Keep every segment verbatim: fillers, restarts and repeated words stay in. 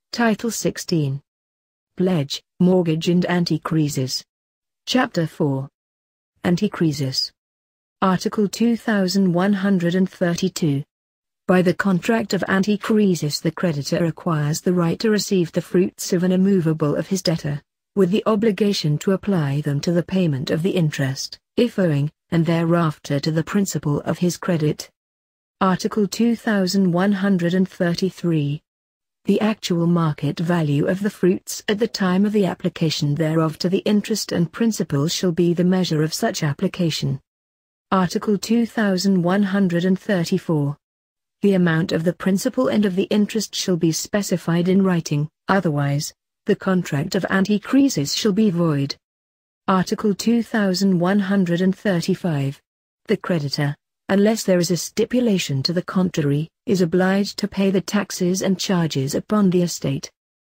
Title sixteen. Pledge, Mortgage and Antikrisis. Chapter four. Antikrisis. Article two thousand one hundred thirty-two. By the contract of antikrisis the creditor acquires the right to receive the fruits of an immovable of his debtor, with the obligation to apply them to the payment of the interest, if owing, and thereafter to the principal of his credit. Article two thousand one hundred thirty-three. The actual market value of the fruits at the time of the application thereof to the interest and principal shall be the measure of such application. Article two thousand one hundred thirty-four. The amount of the principal and of the interest shall be specified in writing, otherwise, the contract of antikrisis shall be void. Article two thousand one hundred thirty-five. The creditor, unless there is a stipulation to the contrary, is obliged to pay the taxes and charges upon the estate.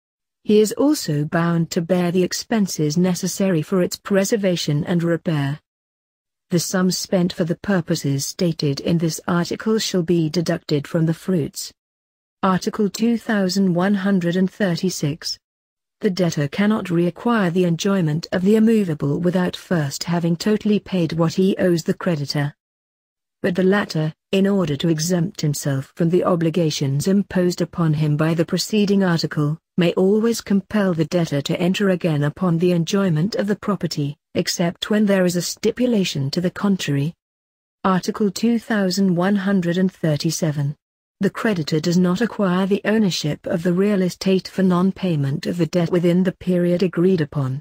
He is also bound to bear the expenses necessary for its preservation and repair. The sums spent for the purposes stated in this article shall be deducted from the fruits. Article two thousand one hundred thirty-six. The debtor cannot reacquire the enjoyment of the immovable without first having totally paid what he owes the creditor. But the latter, in order to exempt himself from the obligations imposed upon him by the preceding article, may always compel the debtor to enter again upon the enjoyment of the property, except when there is a stipulation to the contrary. Article two thousand one hundred thirty-seven. The creditor does not acquire the ownership of the real estate for non-payment of the debt within the period agreed upon.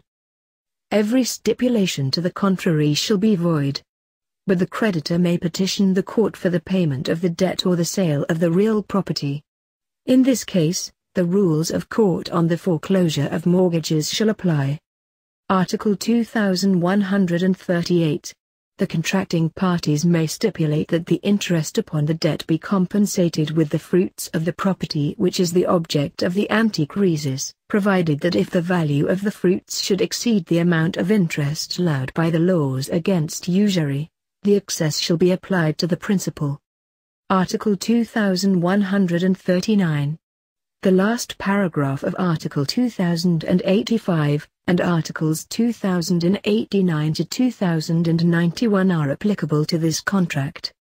Every stipulation to the contrary shall be void. But the creditor may petition the court for the payment of the debt or the sale of the real property. In this case, the rules of court on the foreclosure of mortgages shall apply. Article two thousand one hundred thirty-eight. The contracting parties may stipulate that the interest upon the debt be compensated with the fruits of the property which is the object of the antikrisis, provided that if the value of the fruits should exceed the amount of interest allowed by the laws against usury, the excess shall be applied to the principal. Article two thousand one hundred thirty-nine. The last paragraph of Article two thousand eighty-five, and Articles two thousand eighty-nine to two thousand ninety-one are applicable to this contract.